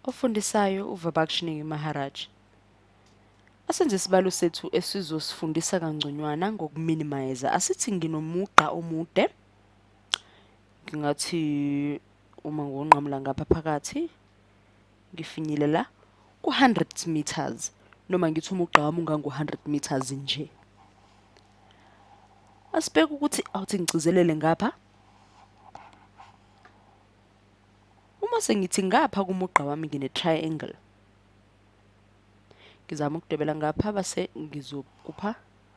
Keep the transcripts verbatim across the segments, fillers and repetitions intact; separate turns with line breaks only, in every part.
Ofundisayo uVibhakshini Maharaj. Asenze isibalo sethu esizosifundisa kangconywana ngokuminimize. Asithi nginomugqa omude. Ngingathi uma ngonqamula ngapha phakathi ngifinyelela ku one hundred meters noma ngithi umugqa wami ungango one hundred meters nje. Asibheke ukuthi awuthi ngicizelele ngapha. Uma sengithi ngapha kumugqa wami ngine triangle. Ngizama ukudwebela ngapha base ngizokupha.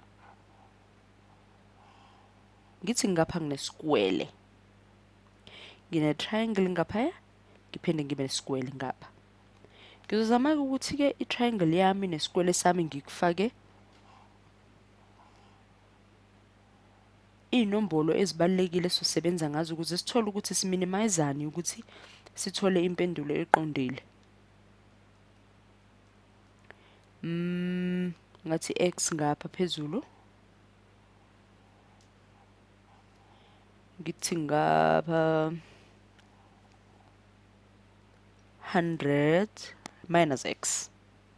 Ngithi ngapha ngineskwele. Ngine triangle ngapha, ngiphinde ngibe neskwele ngapha. Ngizozama ukuthi ke i triangle yami neskwele sami ngikufake inombolo ezibalekile sosebenza ngazo ukuze sithole ukuthi siminimizani ukuthi sithole impendulo eqondile. Mm, ngathi x ngapha phezulu. Ngithi ngapha one hundred minus x.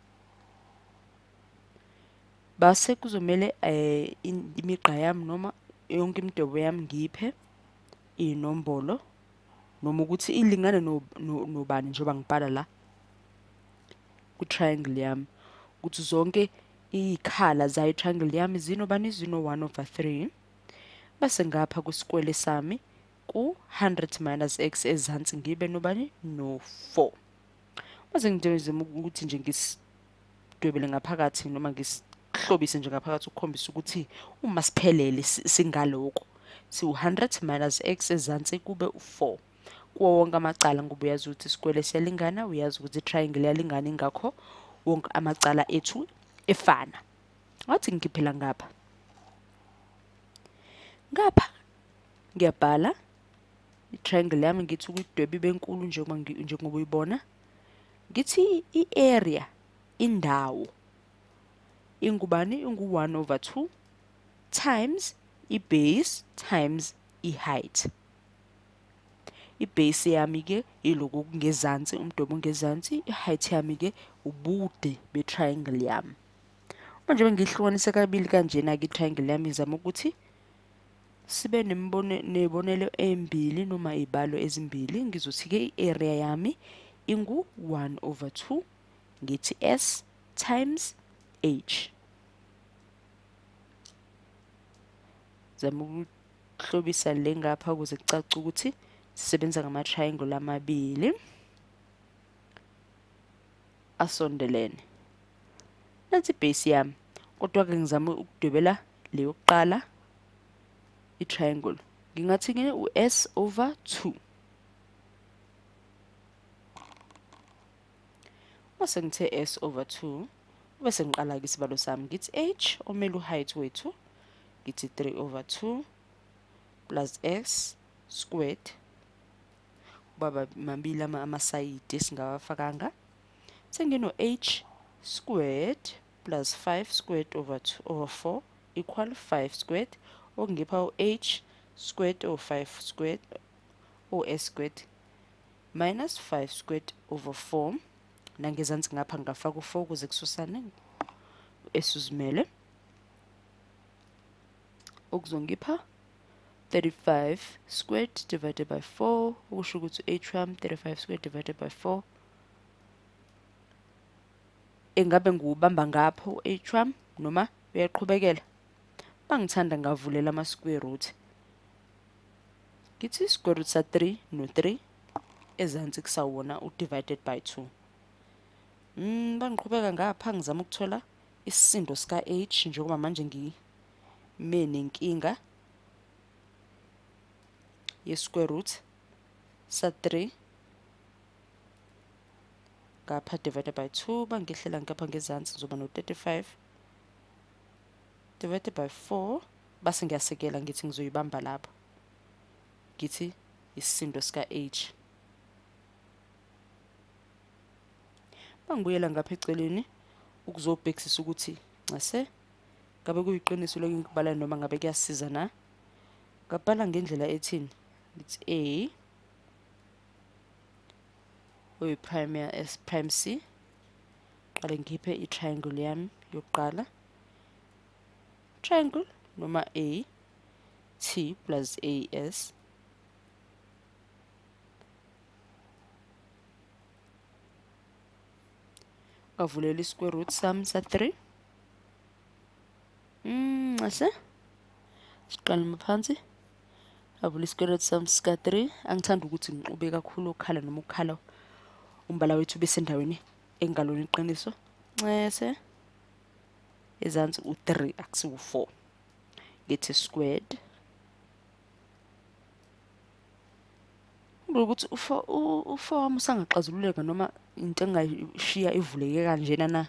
Base kuzomela eh imigqa yami noma yonke imidwebo yami ngiphe inombolo noma ukuthi ilingane nobani njengoba ngibhala la ku triangle yami ukuthi zonke ikhala za triangle yami zinobani zino one over three. Base ngapha kusikwele sami ku one hundred minus x ezansi ngibe nobani no four. Mase ngidwezima ukuthi nje ngisidwebele ngaphakathi noma ngisihlobise nje ngaphakathi ukukhombisa ukuthi uma siphelele singaloko si one hundred minus x ezansi kube u four. Kuwo wonke amacala ngoba uyazi ukuthi isikwele siyalingana, uyazi ukuthi triangle yalingana ingakho wonke amacala ethu efana. Ngathi ngikhiphela ngapha. Ngapha ngiyabhala i-triangle yami ngithi ukudweba ibe enkulu njengoba njengoba uyibona. Ngithi i-area indawo ingubani ingu one over two times i-base times i-height. I-base yami ke iloku ngezansi umdobo ngezansi, i-height yami ke ubude be-triangle yami. Manje ngihlukanise kabili kanjena ke i-triangle yami ngizama ukuthi sibe nembone nebonelo embili noma izibalo ezimbili. Ngizothi ke i-area yami ingu one over two ngithi s times h. Zama ukuhlobisa le ngapha ukuze kucace ukuthi sisebenza ngama triangle amabili asondelene. Nathi base yami kodwa ke ngizama ukudwebela le yokuqala i-triangle. Ngingathi ke u s over two. Mase ngithe s over two bese ngiqala ke isibalo sami ngithi h omele u-height wethu ngithi three over two plus x squared baba mabili ama-side singawafakanga. Sengino h squared plus five squared over two over four equal five squared okungipha u-h squared over five squared or s squared minus five squared over four. Nangezansi ngapha ngafaka u four ukuze kususane esuzimele okuzongipha thirty-five squared divided by four okusho ukuthi h wami thirty-five squared divided by four. Engabe ngubamba ngapho h wami noma uyaqhubekela. Bangithanda ngavulela ama square root. Ngithi square root sa three no three ezansi kusawona u divided by two. Mm bangiqhubeka ngapha ngizama ukuthola isisindo sika h njengoba manje ngime nenkinga ye square root sa three ngapha divided by two. Bangihlela ngapha ngezansi ngizoba no thirty-five divided by four base ngiyasekela ngithi ngizoyibamba lapho ngithi isisindo sika h. Bangibuyela ngapha eceleni ukuzobhekisisa ukuthi ngase ngabe kuyiqiniso lokubala noma ngabe kuyasiza na. Ngabhala ngendlela ethini ngithi a oyi-prime ya-S, prime C. Qale ngikhiphe i-triangle yami yokuqala. Triangle noma A, T plus A S. Avulela i-square root sami sa-three. Mm, ase. Siqale maphansi. Avula i-square root sami sika-three. Angithanda ukuthi ngiqube kakhulu ukhala noma ukhala umbala wethu ube sendaweni engalona iqiniso. Ncese. Ezansi u-three akusiwu four. Ngithi squared. Ukuthi u-four u-four wami usangaxazululeka noma into engayishiya ivuleke kanjena na.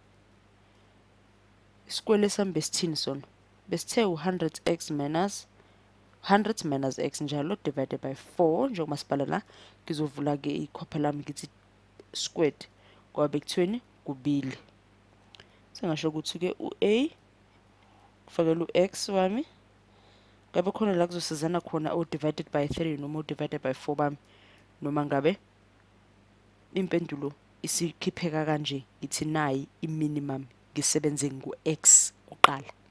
Isikwele sami besithini sona? Besithe one hundred x minus one hundred minus x njalo divided by four njengoba sibhala la. Ngizovula ke ikhopha lami ngithi squared ngoba bekuthiweni kubili. Sengasho ukuthi ke u-A kufakela u-x wami. Ngabe khona la kuzosizana khona o divided by three noma o divided by four bami noma ngabe impendulo isikhipheka kanje ngithi nayi i-minimum ngisebenze ngu-x kuqala.